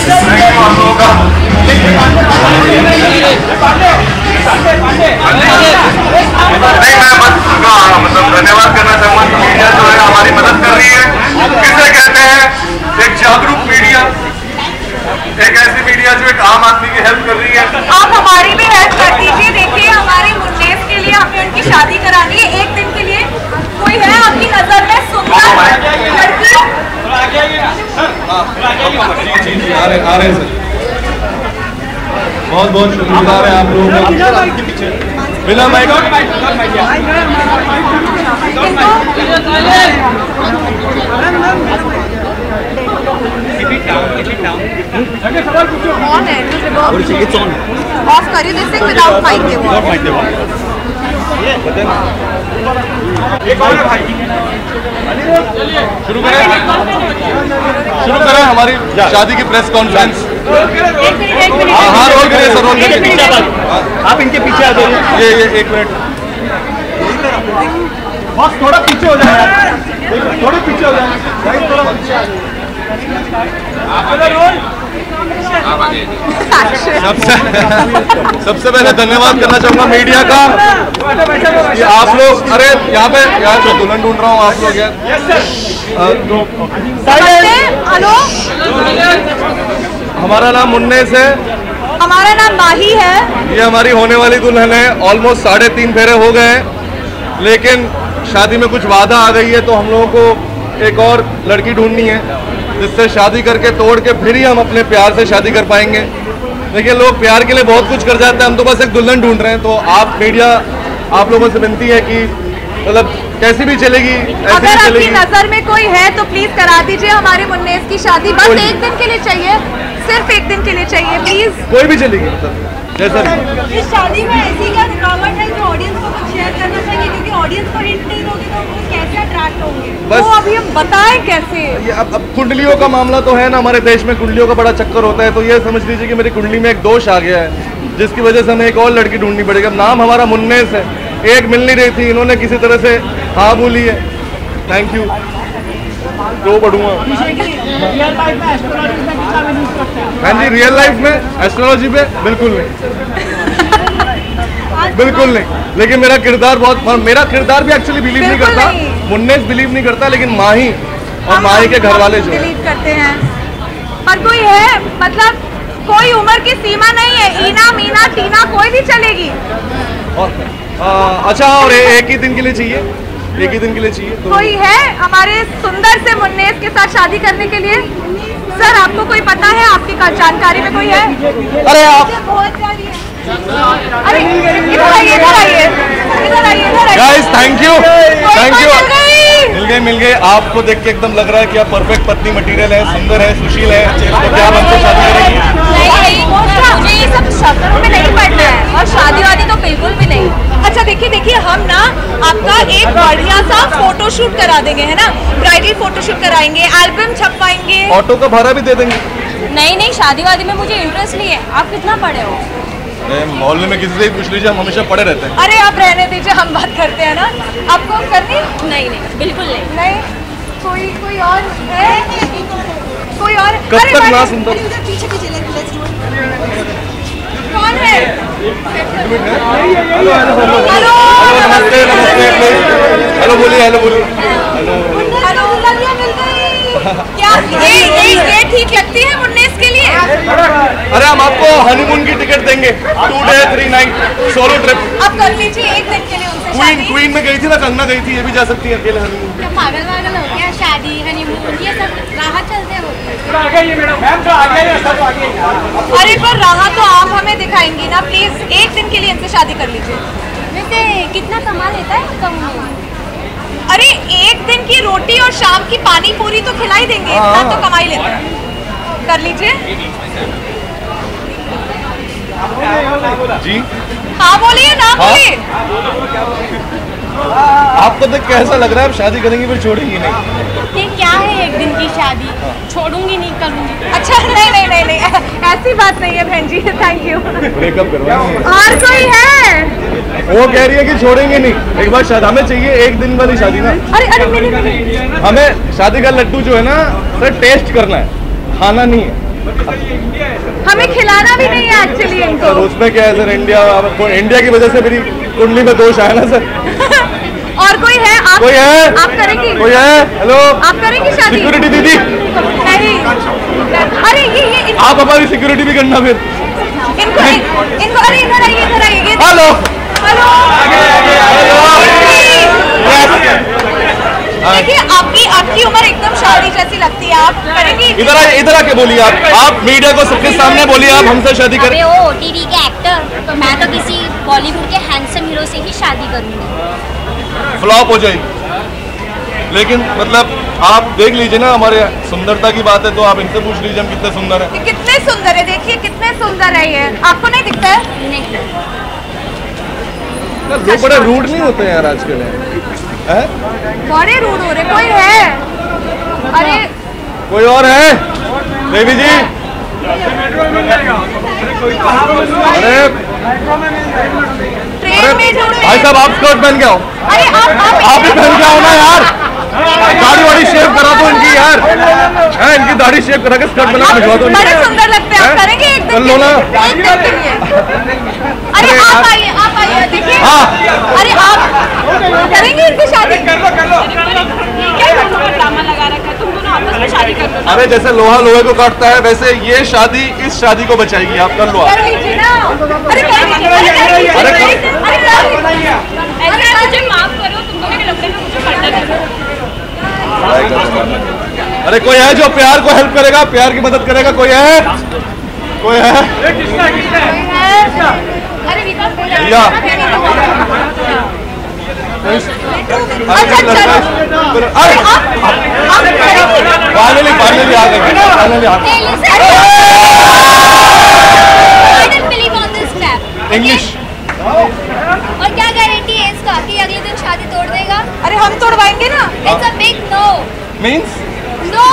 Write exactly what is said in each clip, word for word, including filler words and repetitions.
मतलब धन्यवाद करना चाहूंगा कि मीडिया जो है हमारी मदद कर रही है। किसे कहते हैं एक जागरूक मीडिया, एक ऐसी मीडिया जो एक आम आदमी की हेल्प कर रही है। आप हमारी भी हेल्प कर दीजिए। देखिए हमारे मुन्नेस के लिए हमें उनकी शादी करानी है एक दिन के लिए। कोई है आपकी नजर में सुंदर लड़की? जी जी आ रहे आ रहे सर, बहुत बहुत शुक्रिया है आप लोगों का। बिना माइक ऑफ करिए दिस थिंग विदाउट माइक के वो शुरू करें शुरू करें हमारी शादी की प्रेस कॉन्फ्रेंस। हाँ रोल करिए सर, रोल करिए। आप इनके पीछे आ जाइए। ये ये एक मिनट बस, थोड़ा पीछे हो जाए, थोड़े पीछे हो जाए, थोड़ा पीछे आ जाइए। सबसे सबसे पहले धन्यवाद करना चाहूंगा मीडिया का कि आप लोग, अरे यहाँ पे यार मैं दुल्हन ढूंढ रहा हूँ, आप लोग यार। हेलो, हमारा नाम मुन्नेस है। हमारा नाम माही है। ये हमारी होने वाली दुल्हन है। ऑलमोस्ट साढ़े तीन फेरे हो गए हैं, लेकिन शादी में कुछ बाधा आ गई है, तो हम लोगों को एक और लड़की ढूंढनी है जिससे शादी करके तोड़ के फिर ही हम अपने प्यार से शादी कर पाएंगे। देखिए लोग प्यार के लिए बहुत कुछ कर जाते हैं, हम तो बस एक दुल्हन ढूंढ रहे हैं। तो आप मीडिया, आप लोगों से विनती है कि मतलब कैसी भी चलेगी, ऐसी अगर भी आपकी चलेगी। नजर में कोई है तो प्लीज करा दीजिए हमारे मुन्नेस की शादी। बस एक दिन के लिए चाहिए, सिर्फ एक दिन के लिए चाहिए प्लीज। कोई भी चलेगी मतलब जैसा भी। इस शादी में ऐसी क्या रुकावट है जो ऑडियंस को कुछ शेयर करना चाहिए, क्योंकि ऑडियंस को हिंट नहीं दोगे तो वो कैसे अट्रैक्ट होंगे? बस वो अभी हम बताएं कैसे। ये अब अब कुंडलियों का मामला तो है ना, हमारे देश में कुंडलियों का बड़ा चक्कर होता है। तो ये समझ लीजिए कि मेरी कुंडली में एक दोष आ गया है, जिसकी वजह से हमें एक और लड़की ढूंढनी पड़ेगी। अब नाम हमारा मुन्नेस है, एक मिल नहीं रही थी, इन्होंने किसी तरह से हाँ बोली है। Thank you. तो पढ़ूंगा हाँ जी, रियल लाइफ में एस्ट्रोलॉजी पे बिल्कुल नहीं, बिल्कुल नहीं। लेकिन मेरा किरदार बहुत, मेरा किरदार भी एक्चुअली बिलीव नहीं करता, मुन्नेस बिलीव नहीं करता, लेकिन माही और माही के घर वाले जो बिलीव करते हैं। पर कोई है, मतलब कोई उम्र की सीमा नहीं है। ईना मीना टीना कोई भी चलेगी। और आ, अच्छा, और ए, एक ही दिन के लिए चाहिए, एक ही दिन के लिए चाहिए तो कोई है हमारे सुंदर से मुन्नेस के साथ शादी करने के लिए? सर आपको कोई पता है, आपकी जानकारी में कोई है? अरे आप अरे इधर आइए, इधर आइए, इधर आइए, इधर आइए। Guys thank you, thank you. मिल गई मिल गए मिल गए आपको देख के एकदम लग रहा है कि आप परफेक्ट पत्नी मटेरियल है, सुंदर है, सुशील है, तो क्या आप हमसे शादी करेंगी? नहीं, मुझे ये सब शक्लों में नहीं पड़ना है, और शादी वादी तो बिल्कुल भी नहीं। अच्छा देखिए देखिए, हम ना आपका एक बढ़िया सा फोटोशूट करा देंगे, है ना? ब्राइडल फोटोशूट कराएंगे, एल्बम छपवाएंगे, ऑटो का भाड़ा भी दे देंगे। नहीं नहीं, शादी वादी में मुझे इंटरेस्ट नहीं है। आप कितना पढ़े हो? मोहल्ले में किसी से भी पूछ लीजिए, हम हमेशा पढ़े रहते हैं। अरे आप रहने दीजिए, हम बात करते हैं ना। आपको करनी? नहीं नहीं, बिल्कुल नहीं। नहीं, कोई कोई और है? कोई और? कब तक ना सुनता? पीछे पीछे कौन है? हेलो हेलो हेलो, नमस्ते नमस्ते, हेलो बोलिए, हेलो बोलिए, हेलो हेलो। मिल गई क्या? ये ये ये ठीक लगती है मुन्नेस के लिए? अरे हम आपको हनीमून की टिकट देंगे, two day three night solo trip. आप कर लीजिए एक दिन के लिए उनसे क्वीन शादी। क्वीन में गई थी ना, कंगना गई थी, ये भी जा सकती है अकेले हनीमून। क्या पागल वागल हो गया? शादी हनीमून ये सब राह चलते हो। अरे पर राह तो आप हमें दिखाएंगी ना, प्लीज एक दिन के लिए इनसे शादी कर लीजिए। वैसे कितना कमा लेता है कम? अरे एक दिन की रोटी और शाम की पानी पूरी तो खिला ही देंगे, इतना तो कमा ही लेते हैं। कर लीजिए जी। हाँ बोलिए ना, बोलिए। आपको देख कैसा लग रहा है? आप शादी करेंगी फिर छोड़ेंगी नहीं? ये क्या है, एक दिन की शादी, छोड़ूंगी नहीं, करूंगी। अच्छा नहीं नहीं नहीं नहीं, ऐसी बात नहीं है बहन जी, थैंक यू। ब्रेकअप करवाएंगे। और कोई है? वो कह रही है कि छोड़ेंगे नहीं। एक बार शादी हमें चाहिए, एक दिन वाली शादी ना। अरे अरे मिली मिली। हमें शादी का लड्डू जो है ना सर, टेस्ट करना है, खाना नहीं है। हमें खिलाना भी नहीं है एक्चुअली इनको। सर उसमें क्या है सर, इंडिया इंडिया की वजह से मेरी कुंडली में दोष आया ना सर। और कोई है? आप कोई है? आप करेंगी? कोई है? हेलो, आप करेंगी शादी? सिक्योरिटी दीदी नहीं। अरे ये ये इन... आप हमारी सिक्योरिटी भी करना फिर। इनको इनको अरे इधर आइए, इधर आइए। Hello hello. देखिए आपकी आपकी उम्र एकदम शादी जैसी लगती है, आप करेंगी? इधर आइए, इधर आके बोलिए आप आप मीडिया को सबके सामने बोलिए आप हमसे शादी करें। अबे ओ टीवी के एक्टर, मैं तो किसी बॉलीवुड के हैंडसम हीरो से ही शादी करूंगी। फ्लॉप हो जाएगी। लेकिन मतलब आप देख लीजिए ना, हमारे सुंदरता की बात है तो आप इनसे पूछ लीजिए हम कितने सुंदर हैं। कितने सुंदर है, देखिए कितने सुंदर है ये, आपको नहीं दिखता है? नहीं। लोग बड़े रूड नहीं होते यार आजकल, हैं? बड़े रूड हो रहे। कोई है? अरे कोई और है? देवी जी, अरे ट्रेन में ढूंढ भाई साहब आप स्कर्ट पहन के आओ। अरे आप आप आप भी पहन के आओ ना यार, दाढ़ी वाड़ी शेव करा दो इनकी यार, है इनकी दाढ़ी शेव करा के स्कर्ट बना के भिजवा दो। बड़े सुंदर लगते हैं, आप करेंगे एक दिन कर लो ना। एक दिन के लिए। अरे आप आइए, आप आइए, देखिए। हाँ। अरे आप करेंगे इनकी शादी? क्या ड्रामा लगा रखा है, तुम दोनों आपस में शादी कर लो। अरे जैसे लोहा लोहे को काटता है वैसे ये शादी इस शादी को बचाएगी, आप कर लो आप। कर लीजिए ना। अरे कर लीजिए, अरे कर लीजिए, अरे अरे कर लीजिए। ऐसे मुझे माफ करो, तुम दोनों के लफड़े में मुझे पढ़ना नहीं। अरे कोई है जो प्यार को हेल्प करेगा, प्यार की मदद करेगा? कोई है? कोई है? अरे विकास या अच्छा चलो। अरे फाइनली फाइनली आ गए, फाइनली आ गए। इंग्लिश। और क्या गारंटी है इसका कि अगले दिन शादी तोड़ देगा? अरे हम तोड़वाएंगे ना। It's a big no. Means no.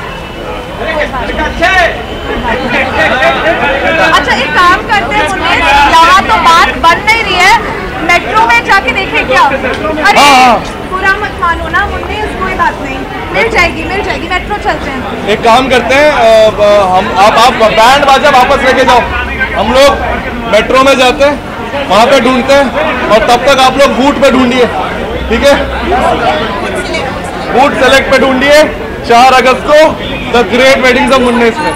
अच्छा एक काम करते हैं मुन्ने, यहाँ तो बात बन नहीं रही है, मेट्रो में जाके देखें क्या? अरे हाँ। बुरा मत मानो ना मुन्ने, कोई बात नहीं, मिल जाएगी मिल जाएगी, मेट्रो चलते हैं। एक काम करते हैं, अ, हम आप आप बैंड बाजा वापस लेके जाओ, हम लोग मेट्रो में जाते हैं, वहाँ पे ढूंढते हैं और तब तक आप लोग बूट पे ढूंढिए, ठीक है? बूट सेलेक्ट पे ढूंढिए। चार अगस्त को the great weddings of Munnes में।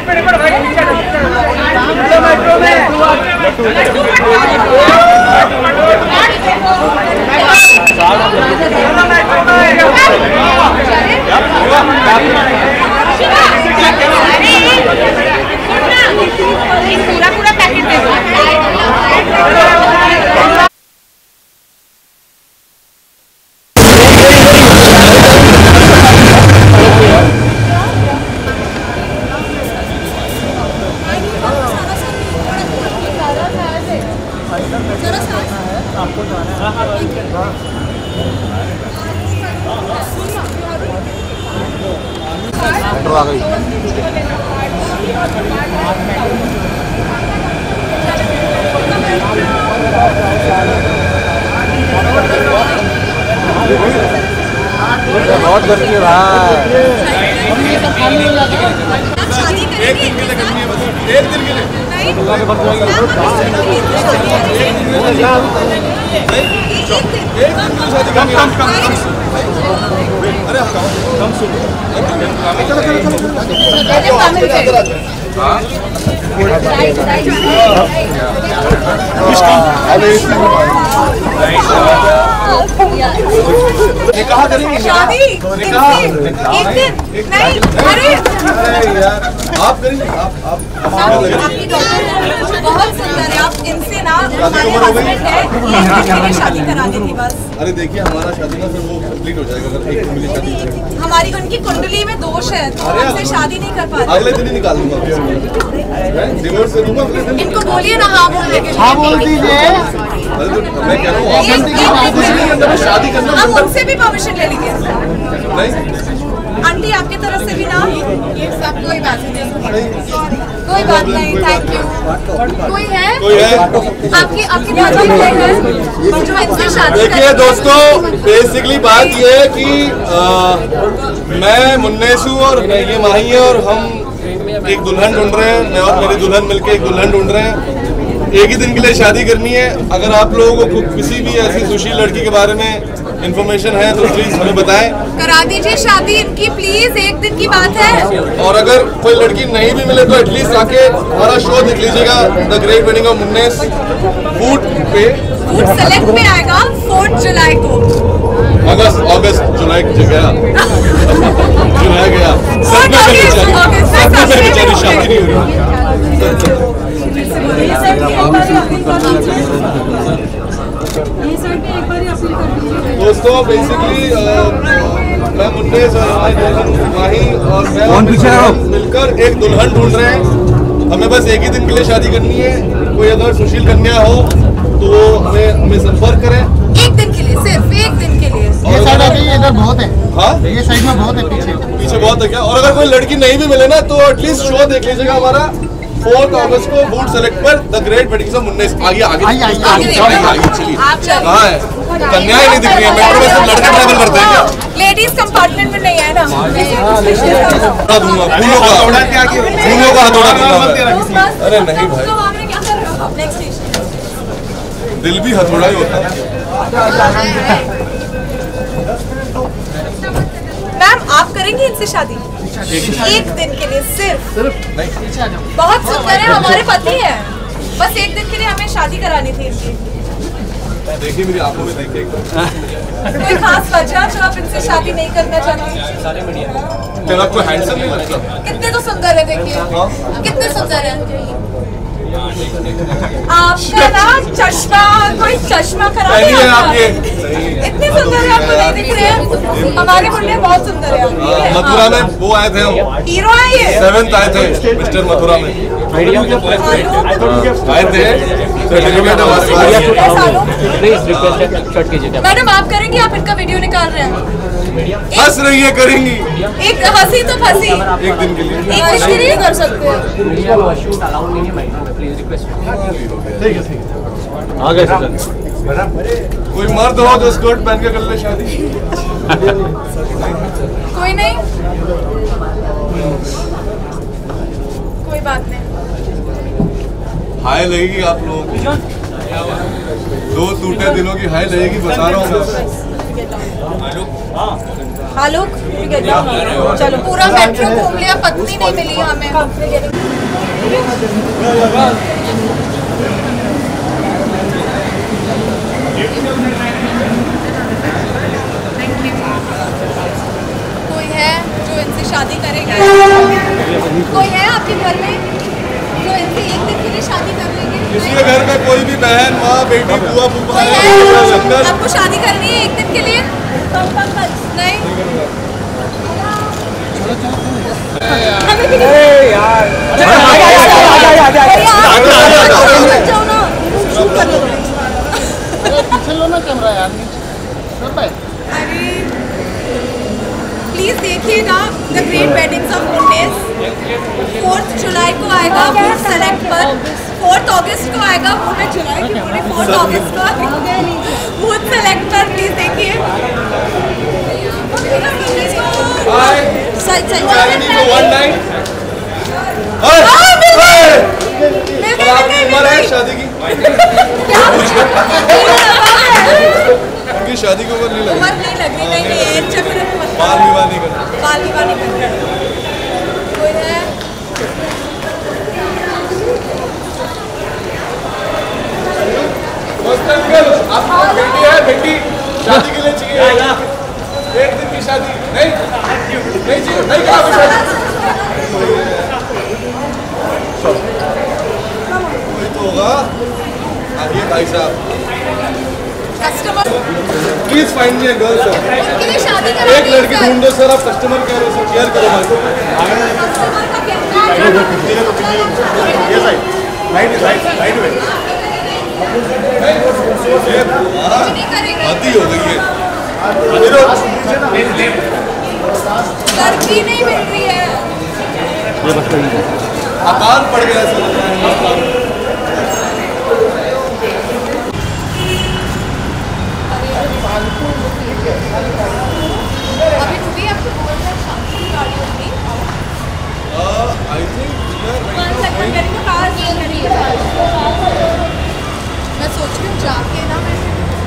पूरा पूरा पैकेट दे दो। आ गई। बहुत गर्मी है भाई। एक दिन के लिए करनी है, बस एक दिन के लिए। अल्लाह के बंदे एक दिन की शादी कम कम कम अरे कम सुनो चलो चलो चलो निकाह करेंगे शादी एक दिन नहीं। अरे यार आप करेंगे, आप आप आपकी डॉक्टर बहुत सुंदर है, आप इनसे ना हमारे हस्बैंड है, एक दिन के लिए शादी करानी थी बस। अरे देखिए हमारा शादी ना फिर वो कंप्लीट हो जाएगा अगर एक दिन के लिए शादी। हमारी उनकी कुंडली में दोष है तो हमसे शादी नहीं कर पाते। अगले दिन ही निकाल दूंगा, डिवोर्स दे दूंगा अगले दिन। इनको बोलिए ना हाँ बोलने के लिए। हाँ बोल दीजिए। अरे तो मैं कह रहा हूँ ऑफिस कुछ नहीं करना, मैं शादी करना। आप उनसे भी परमिशन ले लीजिए। नहीं आंटी आपकी तरफ से भी ना, ये सब कोई बात नहीं, कोई बात नहीं, थैंक यू। कोई है कोई है आपकी आपकी बात है जो इनसे शादी देखिए दोस्तों, बेसिकली बात ये है कि आ, मैं मुन्नेसू और ये माही है और हम एक दुल्हन ढूंढ रहे हैं। मैं और मेरी दुल्हन मिलके एक दुल्हन ढूंढ रहे हैं। एक ही दिन के लिए शादी करनी है। अगर आप लोगों को किसी भी ऐसी सुशील लड़की के बारे में इन्फॉर्मेशन है तो प्लीज हमें बताएं। करा दीजिए शादी इनकी प्लीज, एक दिन की बात है। और अगर कोई लड़की नहीं भी मिले तो एटलीस्ट आके हमारा शो देख लीजिएगा, the great wedding of Munnes food पे। फूड सेलेक्ट में आएगा फोर्थ जुलाई को। अगस्त अगस्त जुलाई की जगह जुलाई गया सब में मेरी बेचारी सब में मेरी बेचारी शादी नहीं हो रही। दोस्तों बेसिकली मैं मुन्नेस और माही और मैं मिलकर एक दुल्हन ढूंढ रहे हैं। हमें बस एक ही दिन के लिए शादी करनी है। कोई अगर सुशील कन्या हो तो वो हमें हमें संपर्क करें। एक दिन के लिए, सिर्फ एक दिन के लिए। ये साइड अभी इधर बहुत है। हाँ ये साइड में बहुत है, पीछे पीछे बहुत है क्या? और अगर कोई लड़की नहीं भी मिले ना तो एटलीस्ट शो देख लीजिएगा हमारा फोर्थ अगस्त को फूड सेलेक्ट पर, the great wedding of Munnes. आगे आगे आइए, आइए, आगे आगे चलिए। आप चलिए। कहाँ है? कन्याएं नहीं दिख रही है। मेट्रो में सब लड़के ट्रैवल करते हैं क्या? लेडीज कंपार्टमेंट में नहीं है ना। हटा दूंगा फूलों का फूलों का हथौड़ा दूंगा मैं। अरे नहीं भाई, दिल भी हथौड़ा ही होता है। मैम आप करेंगी इनसे शादी एक दिन के लिए सिर्फ? बहुत सुंदर है, हमारे पति है। बस एक दिन के लिए हमें शादी करानी थी इनकी। देखिए मेरी आंखों में देखिए एकदम। कोई खास वजह जो आप इनसे शादी नहीं करना चाहते? क्या आपको हैंडसम नहीं लगता? कितने तो सुंदर है, देखिए कितने सुंदर है। आपका ना चश्मा, कोई चश्मा खराब सही है आपके। इतने सुंदर है, आपको नहीं दिख रहे हैं? हमारे मुन्ने बहुत सुंदर है। मथुरा में वो आए थे, हम हीरो है ये। सेवेंथ आए थे मिस्टर मथुरा में आए थे। मैडम आप करेंगे? आप इनका वीडियो निकाल रहे हैं। हंस रही है, करेंगी एक हंसी तो फंसी। एक दिन के लिए। एक दिन के लिए कर सकते हैं। कोई मर्द हो जो स्कर्ट पहन के कर ले शादी। कोई नहीं, कोई बात नहीं। हाय लगेगी आप लोगों को, दो टूटे दिलों की हाय लगेगी, बता रहा हूँ। आलोक चलो, पूरा मेट्रो घूम लिया, पत्नी नहीं मिली हमें। कोई है जो इनसे शादी करेगा? कोई है आपके घर में जो इनसे एक दिन के लिए शादी कर लेंगे? किसी के घर में कोई भी बहन, माँ, बेटी, बुआ, फूफा है, संगत? आपको शादी करनी है एक दिन के लिए? नहीं पीछे लो ना कैमरा यार। अरे प्लीज देखिएगा the great weddings of Munnes. Fourth जुलाई को आएगा फूड सेलेक्ट पर। फोर्थ अगस्त को आएगा पूरे जुलाई के पूरे फोर्थ अगस्त को फूड सेलेक्ट पर। प्लीज देखिए। सही सही वन नाइट उम्र है शादी की? उनकी शादी की उम्र नहीं लगी? उम्र नहीं लग रही, नहीं नहीं एज चक्र में मत बाल विवाह नहीं करना। बाल विवाह नहीं करना। कोई है? अंकल आपको बेटी है? बेटी शादी के लिए चाहिए? एक दिन की शादी नहीं नहीं चाहिए, नहीं करा शादी। कोई तो होगा। आइए भाई साहब, customer please find me a girl sir. के लिए शादी करा एक लड़की ढूंढो सर, आप कस्टमर कह रहे हो सर, केयर करो भाई। कस्टमर का क्या? ये साइड राइट राइट राइट में नहीं करेंगे। आती हो गई है। लड़की नहीं मिल रही है। आकार पड़ गया ऐसा लग रहा है। अभी भी आपको बोल रहे शाम की गाड़ी होगी। आई थिंक मैं सोच रही हूँ जाके ना मैं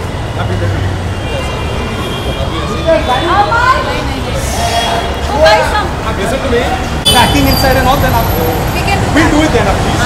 listen to me. Tracking inside and all, then after. we can do We'll do it then, please.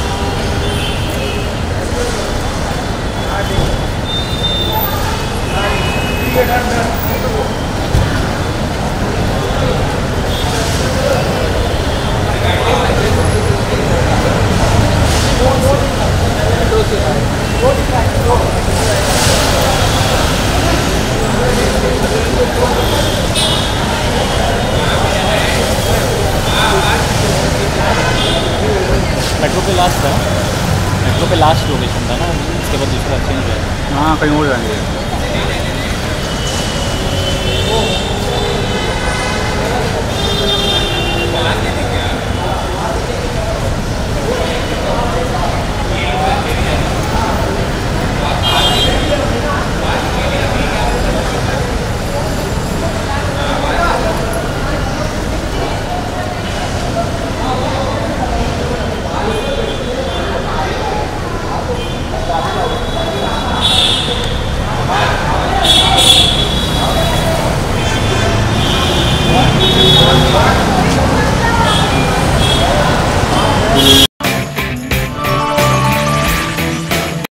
Metro पे लास्ट था मेट्रो पे लास्ट लोकेशन था ना, इसके बाद दूसरा चेंज हुआ है। हाँ कहीं और जाएंगे।